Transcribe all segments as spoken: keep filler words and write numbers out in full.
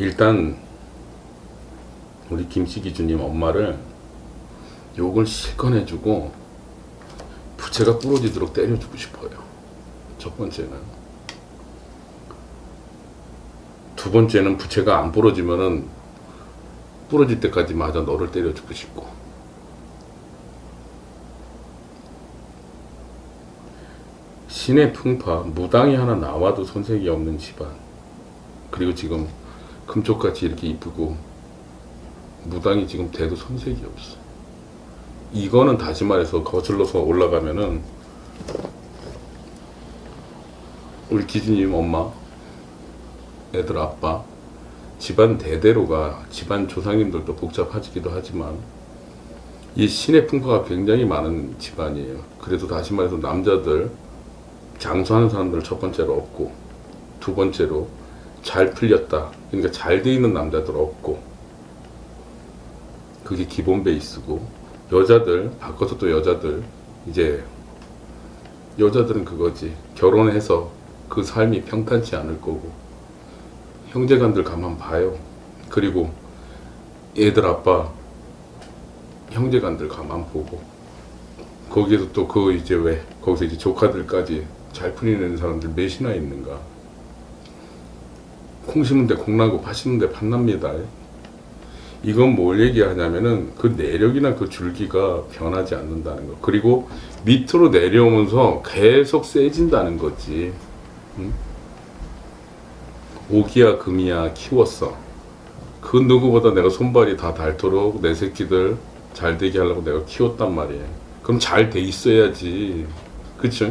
일단 우리 김씨기주님 엄마를 욕을 실컷 해주고 부채가 부러지도록 때려주고 싶어요. 첫 번째는. 두 번째는 부채가 안 부러지면은 부러질 때까지 마저 너를 때려주고 싶고. 신의 풍파, 무당이 하나 나와도 손색이 없는 집안. 그리고 지금 금쪽같이 이렇게 이쁘고 무당이 지금 돼도 손색이 없어. 이거는 다시 말해서 거슬러서 올라가면은 우리 기주님 엄마, 애들 아빠, 집안 대대로가, 집안 조상님들도 복잡하지기도 하지만 이 신의 풍파가 굉장히 많은 집안이에요. 그래도 다시 말해서 남자들 장수하는 사람들 첫 번째로 없고, 두 번째로 잘 풀렸다, 그러니까 잘 돼 있는 남자들 없고, 그게 기본 베이스고, 여자들 바꿔서 또 여자들 이제 여자들은 그거지, 결혼해서 그 삶이 평탄치 않을 거고, 형제간들 가만 봐요. 그리고 애들 아빠 형제간들 가만 보고, 거기에서 또 그 이제 왜 거기서 이제 조카들까지 잘 풀리는 사람들 몇이나 있는가. 콩 심는데 콩나고 팥 심는데 팥납니다. 이건 뭘 얘기하냐면은 그 내력이나 그 줄기가 변하지 않는다는 거. 그리고 밑으로 내려오면서 계속 세진다는 거지. 응? 오기야 금이야 키웠어. 그 누구보다 내가 손발이 다 닳도록 내 새끼들 잘 되게 하려고 내가 키웠단 말이에요. 그럼 잘 돼 있어야지. 그쵸?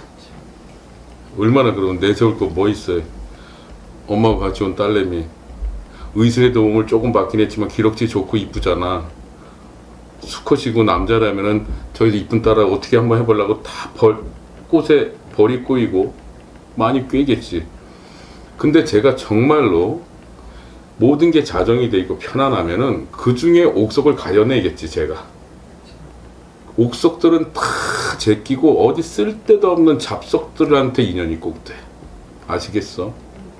얼마나 그러면 내세울 거 뭐 있어요. 엄마가 같이 온 딸내미 의술의 도움을 조금 받긴 했지만 기럭지 좋고 이쁘잖아. 수컷이고 남자라면은 저기 이쁜 딸을 어떻게 한번 해보려고 다 벌, 꽃에 벌이 꼬이고 많이 꿰겠지. 근데 제가 정말로 모든 게 자정이 돼 있고 편안하면은 그 중에 옥석을 가려내겠지. 제가 옥석들은 다 제끼고 어디 쓸데도 없는 잡석들한테 인연이 꼭 돼. 아시겠어?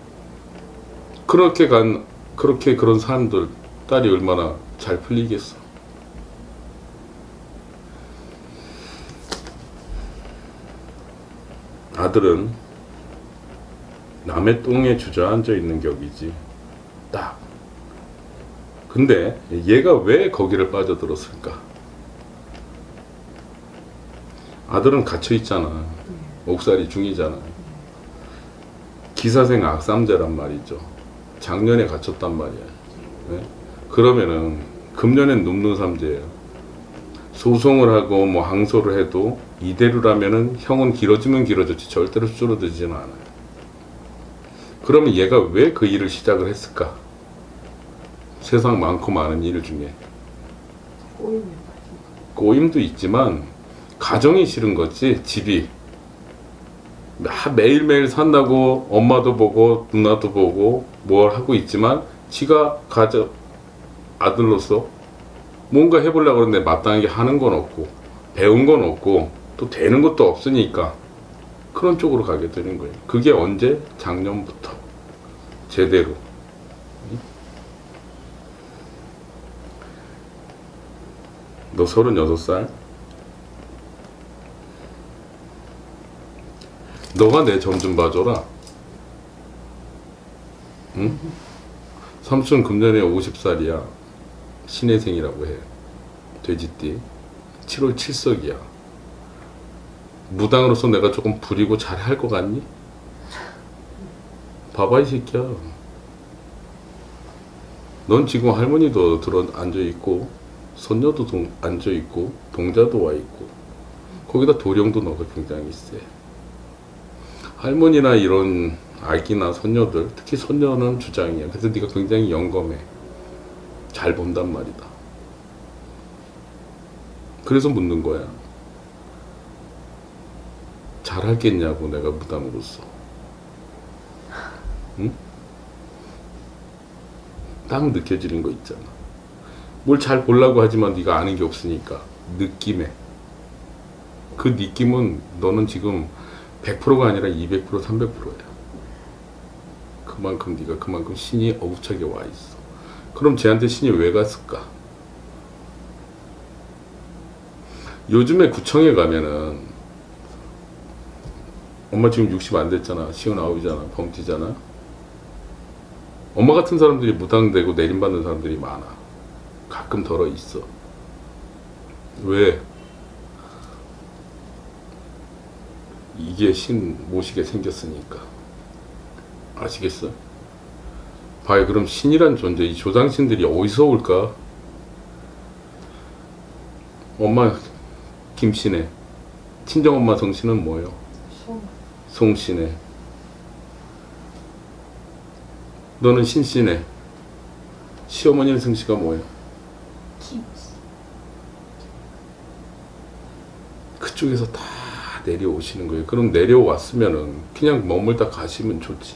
그렇게 간 그렇게 그런 사람들 딸이 얼마나 잘 풀리겠어. 아들은 남의 똥에 주저앉아 있는 격이지. 딱. 근데 얘가 왜 거기를 빠져들었을까? 아들은 갇혀 있잖아. 옥살이 중이잖아. 기사생 악삼자란 말이죠. 작년에 갇혔단 말이야. 네? 그러면은 금년엔 눕는삼재예요. 소송을 하고 뭐 항소를 해도 이대로라면은 형은 길어지면 길어졌지 절대로 줄어들지는 않아요. 그러면 얘가 왜 그 일을 시작을 했을까? 세상 많고 많은 일 중에 꼬임도 있지만 가정이 싫은 거지. 집이 매일매일 산다고 엄마도 보고 누나도 보고 뭘 하고 있지만 지가 가져 아들로서 뭔가 해보려고 그러는데 마땅하게 하는 건 없고 배운 건 없고 또 되는 것도 없으니까 그런 쪽으로 가게 되는 거예요. 그게 언제? 작년부터 제대로. 너 서른여섯 살? 너가 내 점 좀 봐줘라. 응? 삼촌 금년에 오십 살이야. 신혜생이라고 해. 돼지띠. 칠월 칠석이야. 무당으로서 내가 조금 부리고 잘할 것 같니? 봐봐 이 새끼야. 넌 지금 할머니도 들어 앉아있고 손녀도 동, 앉아있고 동자도 와있고 거기다 도령도 너가 굉장히 세. 할머니나 이런 아기나 손녀들, 특히 손녀는 주장이야. 그래서 네가 굉장히 영검해. 잘 본단 말이다. 그래서 묻는 거야. 잘하겠냐고 내가 무당으로서. 응? 딱 느껴지는 거 있잖아. 뭘 잘 보려고 하지만 네가 아는 게 없으니까 느낌에. 그 느낌은 너는 지금 백 퍼센트가 아니라 이백 퍼센트, 삼백 퍼센트야. 그만큼 네가 그만큼 신이 어우차게 와 있어. 그럼 쟤한테 신이 왜 갔을까? 요즘에 구청에 가면은 엄마 지금 육십 안 됐잖아. 쉰아홉이잖아. 범띠잖아. 엄마 같은 사람들이 무당되고 내림받는 사람들이 많아. 가끔 덜어 있어. 왜? 이게 신 모시게 생겼으니까. 아시겠어? 봐요. 그럼 신이란 존재, 이 조상신들이 어디서 올까? 엄마 김씨네. 친정엄마 성씨는 뭐예요? 송. 송씨네. 너는 신씨네. 시어머니는 성씨가 뭐예요? 김. 그쪽에서 다 내려오시는 거예요. 그럼 내려왔으면은 그냥 머물다 가시면 좋지.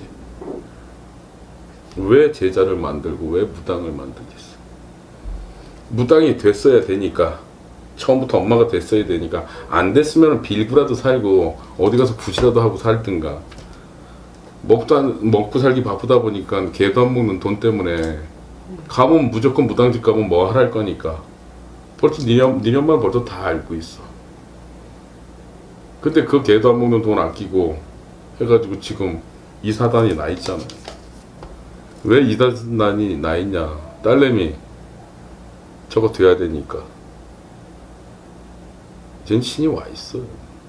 왜 제자를 만들고 왜 무당을 만들겠어? 무당이 됐어야 되니까. 처음부터 엄마가 됐어야 되니까. 안 됐으면 빌구라도 살고 어디 가서 굿이라도 하고 살든가. 먹도 안, 먹고 살기 바쁘다 보니까 개도 안 먹는 돈 때문에 가면 무조건 무당집 가면 뭐 하랄 거니까. 벌써 니네, 니네 엄마는 벌써 다 알고 있어. 근데 그 개도 안 먹는 돈 아끼고 해가지고 지금 이 사단이 나 있잖아. 왜 이 사단이 나 있냐? 딸내미 저거 돼야 되니까. 쟨 신이 와 있어.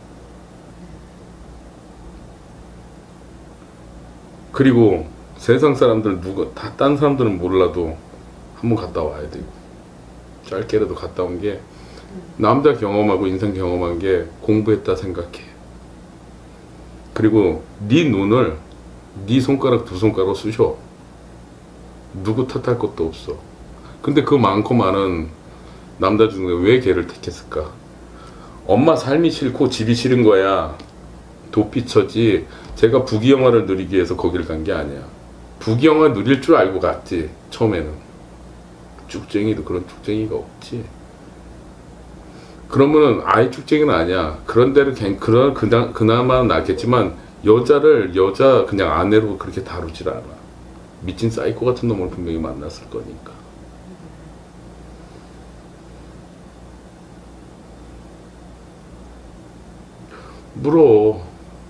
그리고 세상 사람들 누가 다 딴 사람들은 몰라도 한번 갔다 와야 되고 짧게라도 갔다 온 게 남자 경험하고 인생 경험한 게 공부했다 생각해. 그리고 네 눈을 네 손가락 두 손가락으로 쑤셔. 누구 탓할 것도 없어. 근데 그 많고 많은 남자 중에 왜 걔를 택했을까? 엄마 삶이 싫고 집이 싫은 거야. 도피처지. 제가 부귀영화를 누리기 위해서 거기를 간 게 아니야. 부귀영화 누릴 줄 알고 갔지. 처음에는. 쭉쟁이도 그런 쭉쟁이가 없지. 그러면은 아예 쭉쟁이는 아니야. 그런 데를 그냥 그런 그나 그나마 낫겠지만 여자를 여자 그냥 아내로 그렇게 다루질 않아. 미친 사이코 같은 놈을 분명히 만났을 거니까. 물어.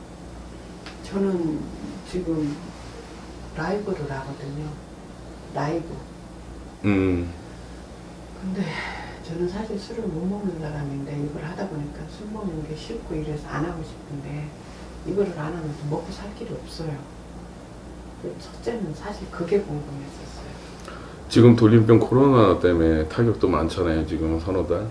저는 지금 라이브를 하거든요. 라이브. 음. 근데 저는 사실 술을 못 먹는 사람인데 이걸 하다 보니까 술 먹는 게 싫고 이래서 안 하고 싶은데 이거를 안 하면 먹고 살 길이 없어요. 첫째는 사실 그게 궁금했었어요. 지금 돌림병 코로나 때문에 타격도 많잖아요. 지금 서너 달.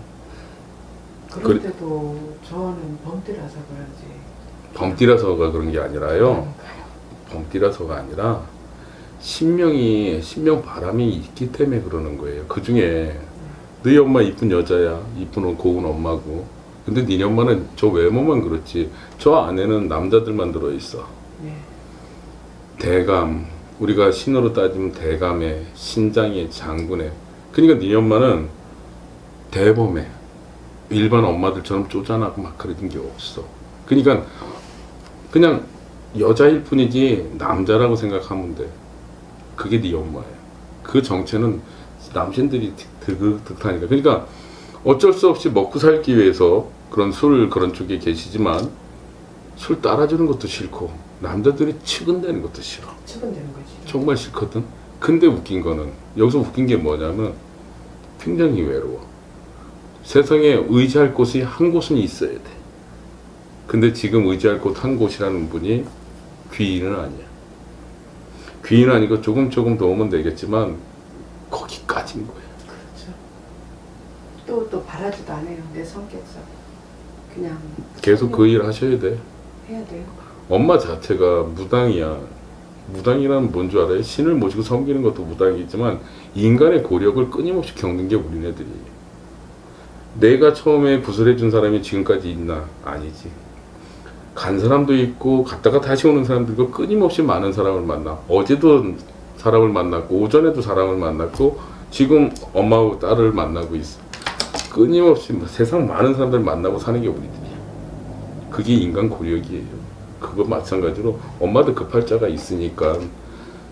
그런데도 저는 범띠라서 그런지. 범띠라서가 그런 게 아니라요. 그런가요? 범띠라서가 아니라 신명이 신명 바람이 있기 때문에 그러는 거예요. 그 중에 너희 엄마 이쁜 여자야. 이쁜 고운 엄마고. 근데 니네 엄마는 저 외모만 그렇지. 저 안에는 남자들만 들어있어. 네. 대감. 우리가 신으로 따지면 대감에 신장에 장군에. 그러니까 니네 엄마는 대범해. 일반 엄마들처럼 쪼잔하고 막 그런 게 없어. 그러니까 그냥 여자일 뿐이지 남자라고 생각하면 돼. 그게 네 엄마예요. 그 정체는 남신들이 득하니까. 그러니까 어쩔 수 없이 먹고 살기 위해서 그런 술 그런 쪽에 계시지만 술 따라주는 것도 싫고 남자들이 치근대는 것도 싫어. 치근대는 거지. 정말 싫거든. 근데 웃긴 거는 여기서 웃긴 게 뭐냐면 굉장히 외로워. 세상에 의지할 곳이 한 곳은 있어야 돼. 근데 지금 의지할 곳 한 곳이라는 분이 귀인은 아니야. 귀인은 아니고 조금 조금 도움은 되겠지만 거기까지인 거야. 그렇죠. 또 또 바라지도 않아요. 내 성격상 그냥 계속 그 일 하셔야 돼. 해야 돼요. 엄마 자체가 무당이야. 무당이란 뭔 줄 알아요? 신을 모시고 섬기는 것도 무당이지만 인간의 고력을 끊임없이 겪는 게 우리네들이. 내가 처음에 구슬해준 사람이 지금까지 있나? 아니지. 간 사람도 있고 갔다가 다시 오는 사람도 있고 끊임없이 많은 사람을 만나. 어제도 사람을 만났고 오전에도 사람을 만났고 지금 엄마하고 딸을 만나고 있어. 끊임없이 세상 많은 사람들 만나고 사는 게 우리들이야. 그게 인간 고력이에요. 그거 마찬가지로 엄마도 급할 자가 있으니까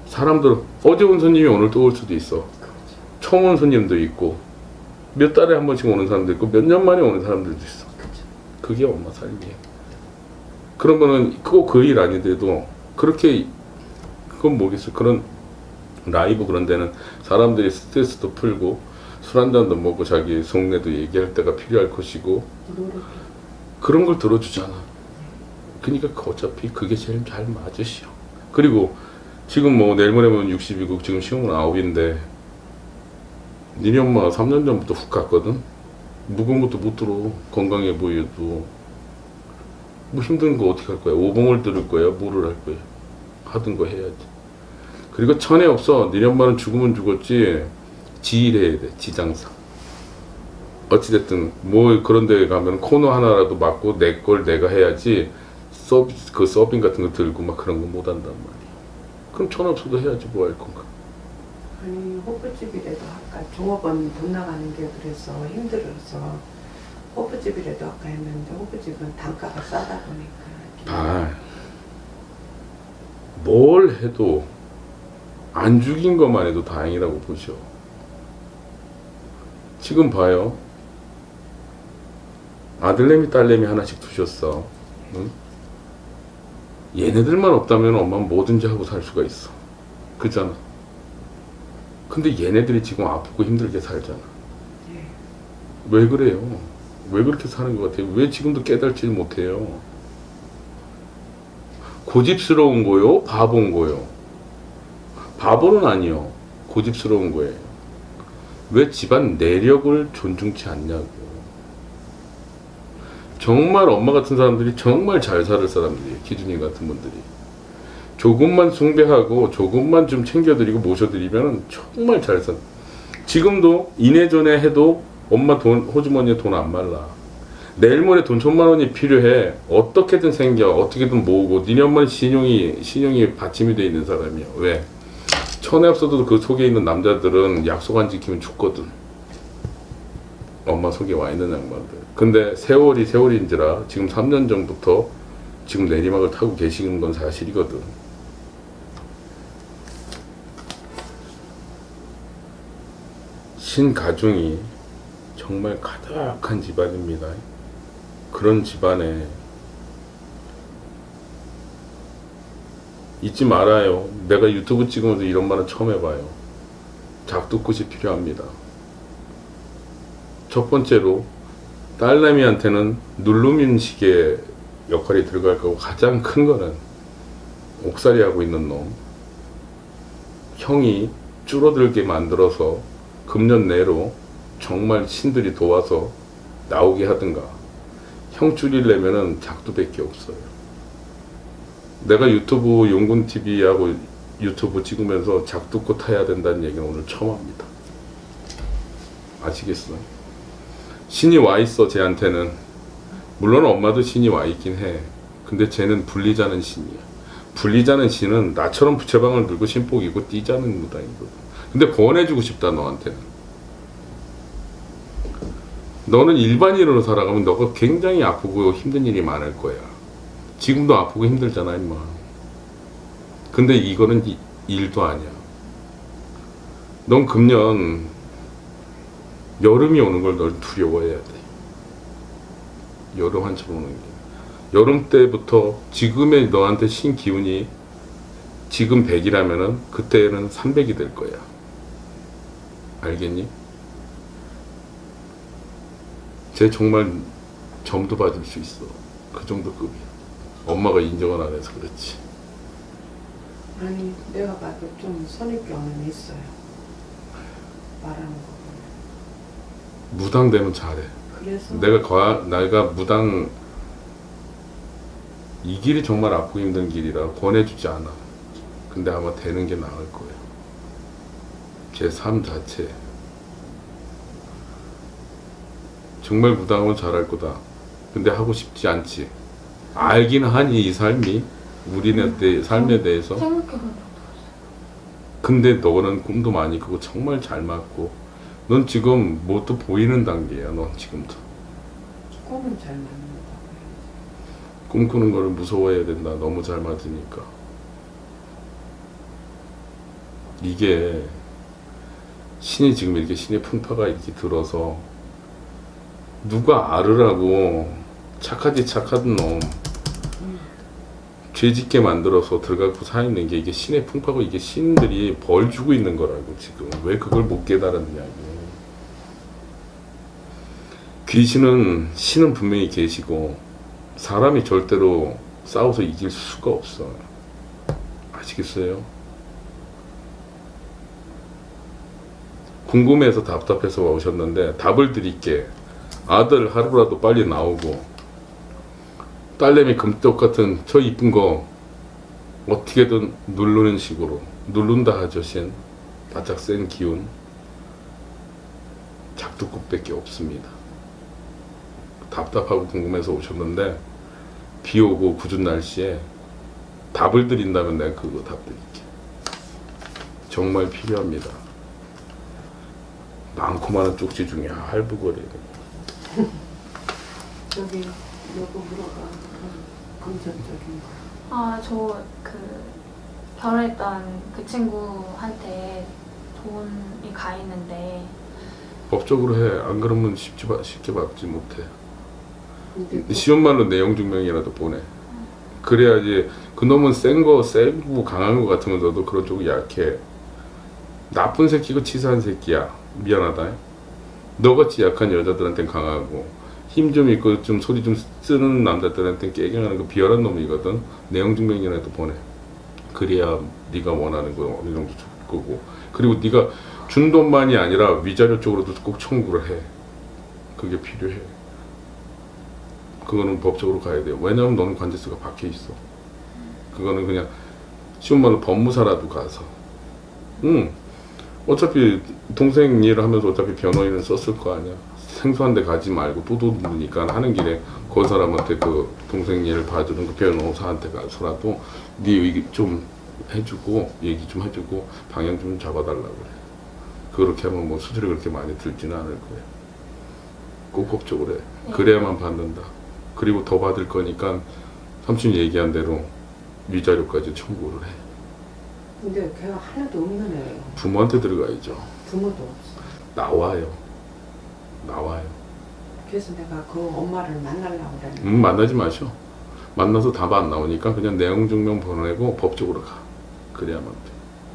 사람들 어제 온 손님이 오늘 또 올 수도 있어. 그렇죠. 처음 온 손님도 있고 몇 달에 한 번씩 오는 사람도 있고 몇 년 만에 오는 사람들도 있어. 그렇죠. 그게 엄마 삶이에요. 그러면은 그거 그 일 아닌데도 그렇게 그건 뭐겠어. 그런 라이브 그런 데는 사람들이 스트레스도 풀고 술 한잔도 먹고 자기 속내도 얘기할 때가 필요할 것이고 노력. 그런 걸 들어주잖아. 그러니까 어차피 그게 제일 잘 맞으시오. 그리고 지금 뭐 내일 모레면 육십이고 지금 시험은 아홉인데 니네 엄마 삼 년 전부터 훅 갔거든. 무거운 것도 못 들어. 건강해 보여도 뭐 힘든 거 어떻게 할 거야? 오봉을 들을 거야? 뭐를 할 거야? 하던 거 해야지. 그리고 천에 없어. 니네 엄마는 죽으면 죽었지 지일해야 돼. 지장사. 어찌됐든 뭐 그런 데 가면 코너 하나라도 맞고 내 걸 내가 해야지 서비스 그 서빙 같은 거 들고 막 그런 거 못 한단 말이야. 그럼 천 없어도 해야지 뭐 할 건가. 아니 호프집이라도 아까 종업원 돈 나가는 게 그래서 힘들어서 호프집이라도 아까 했는데 호프집은 단가가 싸다 보니까 아, 뭘 해도 안 죽인 것만 해도 다행이라고 보셔. 지금 봐요. 아들내미 딸내미 하나씩 두셨어. 응? 얘네들만 없다면 엄마는 뭐든지 하고 살 수가 있어. 그잖아. 근데 얘네들이 지금 아프고 힘들게 살잖아. 예. 왜 그래요? 왜 그렇게 사는 것 같아요? 왜 지금도 깨달지 못해요? 고집스러운 거요? 바본 거요? 바보는 아니요. 고집스러운 거예요. 왜 집안 내력을 존중치 않냐고. 정말 엄마 같은 사람들이 정말 잘 살 사람들이에요. 기준이 같은 분들이. 조금만 숭배하고 조금만 좀 챙겨드리고 모셔드리면 정말 잘 산. 지금도 이내전에 해도 엄마 돈, 호주머니에 돈 안 말라. 내일 모레 돈 천만 원이 필요해. 어떻게든 생겨. 어떻게든 모으고. 니네 엄마는 신용이, 신용이 받침이 돼 있는 사람이야. 왜? 천에 없어도 그 속에 있는 남자들은 약속 안 지키면 죽거든. 엄마 속에 와 있는 양반들. 근데 세월이 세월인지라 지금 삼 년 전부터 지금 내리막을 타고 계시는 건 사실이거든. 신가중이 정말 가득한 집안입니다. 그런 집안에 잊지 말아요. 내가 유튜브 찍으면서 이런 말은 처음 해봐요. 작두꽃이 필요합니다. 첫 번째로 딸내미한테는 누르민식의 역할이 들어갈 거고 가장 큰 거는 옥살이 하고 있는 놈 형이 줄어들게 만들어서 금년 내로 정말 신들이 도와서 나오게 하든가. 형 줄이려면은 작두밖에 없어요. 내가 유튜브 용군티비하고 유튜브 찍으면서 작두꽃 타야 된다는 얘기는 오늘 처음 합니다. 아시겠어? 신이 와 있어 쟤한테는. 물론 엄마도 신이 와 있긴 해. 근데 쟤는 불리자는 신이야. 불리자는 신은 나처럼 부채방을 들고 신복 입고 뛰자는 무당이거든. 근데 권해주고 싶다 너한테는. 너는 일반인으로 살아가면 너가 굉장히 아프고 힘든 일이 많을 거야. 지금도 아프고 힘들잖아 임마. 근데 이거는 이, 일도 아니야. 넌 금년 여름이 오는 걸 널 두려워해야 돼. 여름 한참 오는 게. 여름 때부터 지금의 너한테 신 기운이 지금 백이라면은 그때는 삼백이 될 거야. 알겠니? 쟤 정말 점도 받을 수 있어. 그 정도 급이야. 엄마가 인정을 안 해서 그렇지. 아니 내가 봐도 좀 선입견은 있어요. 말하는 거 보면. 무당 되면 잘해. 그래서 내가 과, 내가 무당 이 길이 정말 아프고 힘든 길이라 권해주지 않아. 근데 아마 되는 게 나을 거예요. 제 삶 자체. 정말 무당하면 잘할 거다. 근데 하고 싶지 않지. 알기는 하니 이 삶이 우리네 때 삶에 대해서. 생각해본 적도 없어. 근데 너는 꿈도 많이 크고 정말 잘 맞고 넌 지금 뭣도 보이는 단계야. 넌 지금도 꿈은 잘 맞는다고. 꿈꾸는 거를 무서워해야 된다. 너무 잘 맞으니까. 이게 신이 지금 이렇게 신의 풍파가 이렇게 들어서 누가 알으라고 착하지 착한 놈 죄짓게 만들어서 들어가고 사 있는 게 이게 신의 풍파고 이게 신들이 벌 주고 있는 거라고 지금. 왜 그걸 못 깨달았느냐고. 귀신은 신은 분명히 계시고 사람이 절대로 싸워서 이길 수가 없어. 아시겠어요? 궁금해서 답답해서 오셨는데 답을 드릴게. 아들 하루라도 빨리 나오고 딸내미 금떡 같은 저 이쁜 거 어떻게든 누르는 식으로 누른다 하죠. 신 바짝 센 기운 작두꽃밖에 없습니다. 답답하고 궁금해서 오셨는데 비 오고 궂은 날씨에 답을 드린다면 내가 그거 답 드릴게. 정말 필요합니다. 많고 많은 쪽지 중에 할부거리는 저기 요거 물어봐. 금전적인 거. 아, 저 그 결혼했던 그 친구한테 돈이 가 있는데 법적으로 해. 안 그러면 쉽지, 쉽게 받지 못해. 근데 쉬운 말로 내용 증명이라도 보내. 그래야지. 그놈은 센 거, 세고 강한 거 같으면서도 그런 쪽이 약해. 나쁜 새끼고 치사한 새끼야. 미안하다. 너같이 약한 여자들한텐 강하고 힘 좀 있고 좀 소리 좀 쓰는 남자들한텐 깨갱하는 거 비열한 놈이거든. 내용 증명이라도 보내. 그래야 네가 원하는 거 어느 정도 줄 거고. 그리고 네가 준 돈만이 아니라 위자료 쪽으로도 꼭 청구를 해. 그게 필요해. 그거는 법적으로 가야 돼요. 왜냐면 너는 관제수가 박혀 있어. 그거는 그냥 쉬운 말로 법무사라도 가서. 응. 어차피 동생 일 하면서 어차피 변호인을 썼을 거 아니야. 생소한 데 가지 말고 또도니까 하는 길에 그 사람한테 그 동생 일을 봐주는 그 변호사한테 가서라도 네 얘기 좀 해주고 얘기 좀 해주고 방향 좀 잡아달라고 그래. 그렇게 하면 뭐 수수료 그렇게 많이 들지는 않을 거야. 꼭 법적으로 해. 그래야만 받는다. 그리고 더 받을 거니까 삼촌이 얘기한 대로 위자료까지 청구를 해. 근데 걔가 하나도 없는 애예요. 부모한테 들어가야죠. 부모도 없어. 나와요. 나와요. 그래서 내가 그 엄마를 만나려고 그랬는데 음, 만나지 마셔. 만나서 답 안 나오니까 그냥 내용 증명 보내고 법적으로 가. 그래야만 돼.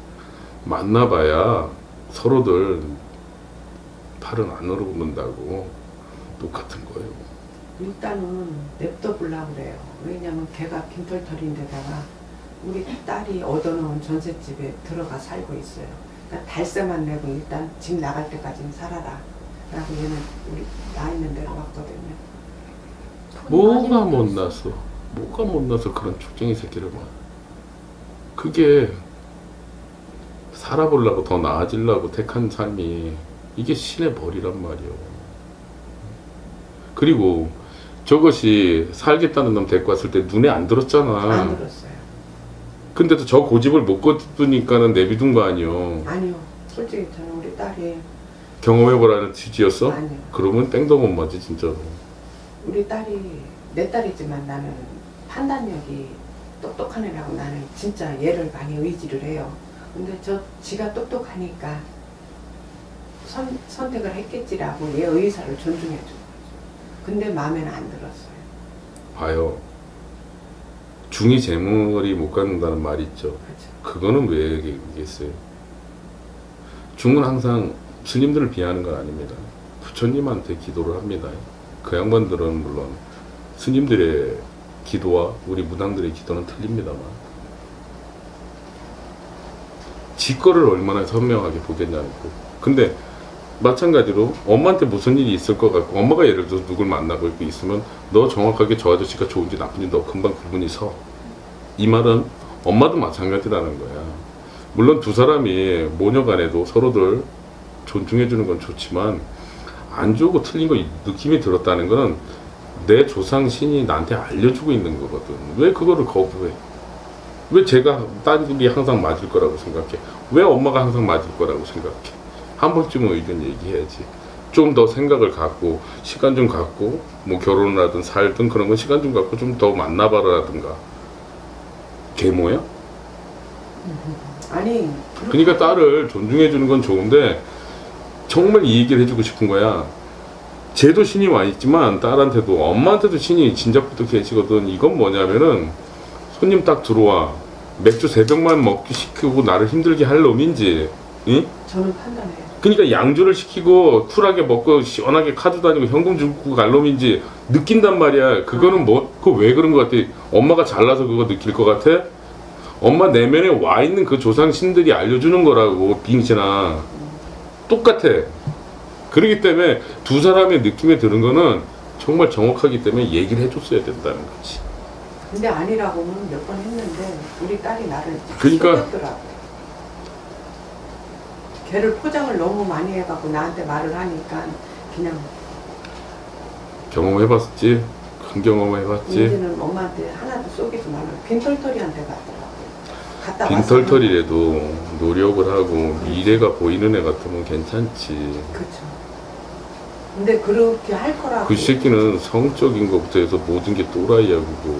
만나봐야 서로들 팔은 안으로 굽는다고. 똑같은 거예요. 일단은 냅둬 보려고 그래요. 왜냐면 걔가 빈털터리인데다가 우리 딸이 얻어놓은 전셋집에 들어가 살고 있어요. 그러니까 달세만 내고 일단 집 나갈 때까지는 살아라 라고 얘는 우리 나 있는 데로 왔거든요. 뭐가 못나서 뭐가 못나서 그런 축쟁이 새끼를 봐. 그게 살아보려고 더 나아지려고 택한 삶이 이게 신의 벌이란 말이요. 그리고 저것이 살겠다는 놈 데리고 왔을 때 눈에 안 들었잖아. 안 들었어요. 근데도 저 고집을 못 거두니까는 내비둔 거 아니요. 아니요. 솔직히 저는 우리 딸이 경험해보라는 취지였어? 아니요. 그러면 땡도 못 맞지 진짜로. 우리 딸이 내 딸이지만 나는 판단력이 똑똑한 애라고 나는 진짜 얘를 많이 의지를 해요. 근데 저 지가 똑똑하니까 선, 선택을 했겠지라고 얘 의사를 존중해 준 거죠. 근데 마음에는 안 들었어요. 봐요. 중이 재물이 못 갖는다는 말이 있죠. 그렇죠. 그거는 왜 얘기했어요? 중은 항상 스님들을 비하하는 건 아닙니다. 부처님한테 기도를 합니다. 그 양반들은 물론 스님들의 기도와 우리 무당들의 기도는 틀립니다만 지 거를 얼마나 선명하게 보겠냐는 거. 근데 마찬가지로 엄마한테 무슨 일이 있을 것 같고 엄마가 예를 들어서 누굴 만나고 있고 있으면 너 정확하게 저 아저씨가 좋은지 나쁜지 너 금방 구분이 서. 이 말은 엄마도 마찬가지라는 거야. 물론 두 사람이 모녀 간에도 서로들 존중해 주는 건 좋지만 안 좋고 틀린 거 느낌이 들었다는 거는 내 조상 신이 나한테 알려주고 있는 거거든. 왜 그거를 거부해? 왜 제가 딸이 항상 맞을 거라고 생각해? 왜 엄마가 항상 맞을 거라고 생각해? 한 번쯤은 의견 얘기해야지. 좀 더 생각을 갖고 시간 좀 갖고 뭐 결혼을 하든 살든 그런 건 시간 좀 갖고 좀 더 만나봐라든가. 계모야? 아니 그러니까 딸을 존중해 주는 건 좋은데 정말 이 얘기를 해주고 싶은 거야. 쟤도 신이 와 있지만 딸한테도 엄마한테도 신이 진작부터 계시거든. 이건 뭐냐면은 손님 딱 들어와 맥주 세 병만 먹기 시키고 나를 힘들게 할 놈인지, 응? 저는 판단해요. 그러니까 양주를 시키고 쿨하게 먹고 시원하게 카드 다니고 현금 주고 갈 놈인지 느낀단 말이야. 그거는 뭐, 그거 왜 그런 것 같아? 엄마가 잘나서 그거 느낄 것 같아? 엄마 내면에 와 있는 그 조상신들이 알려주는 거라고, 빙신아. 똑같아. 그렇기 때문에 두 사람의 느낌에 드는 거는 정말 정확하기 때문에 얘기를 해줬어야 된다는 거지. 근데 아니라고는 몇 번 했는데 우리 딸이 나를 그러니까- 속였더라고. 걔를 포장을 너무 많이 해갖고 나한테 말을 하니까 그냥 경험해봤지? 큰 경험해봤지? 이제는 엄마한테 하나도 속이지 말라고 빈털터리한테 갔더라고. 갔다 빈털터리라도 노력을 하고 미래가 보이는 애 같으면 괜찮지. 그렇죠. 근데 그렇게 할 거라고. 그 새끼는 성적인 것부터 해서 모든 게 또라이야 그거.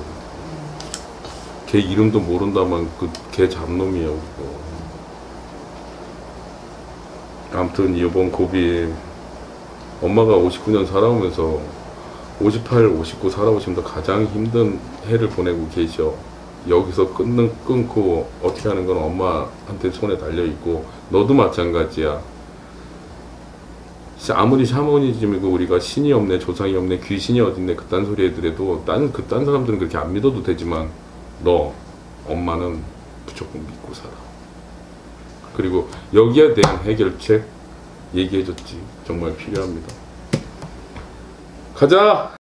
걔 이름도 모른다만 그 걔 잡놈이야 그거. 아무튼 이번 고비 엄마가 오십구 년 살아오면서 오십팔, 오십구 살아오시면서 가장 힘든 해를 보내고 계셔. 여기서 끊는, 끊고 어떻게 하는 건 엄마한테 손에 달려있고 너도 마찬가지야. 아무리 샤머니즘이고 우리가 신이 없네, 조상이 없네, 귀신이 어딨네 그딴 소리 애들에도 딴, 그딴 사람들은 그렇게 안 믿어도 되지만 너 엄마는 무조건 믿고 살아. 그리고 여기에 대한 해결책 얘기해줬지. 정말 필요합니다. 가자!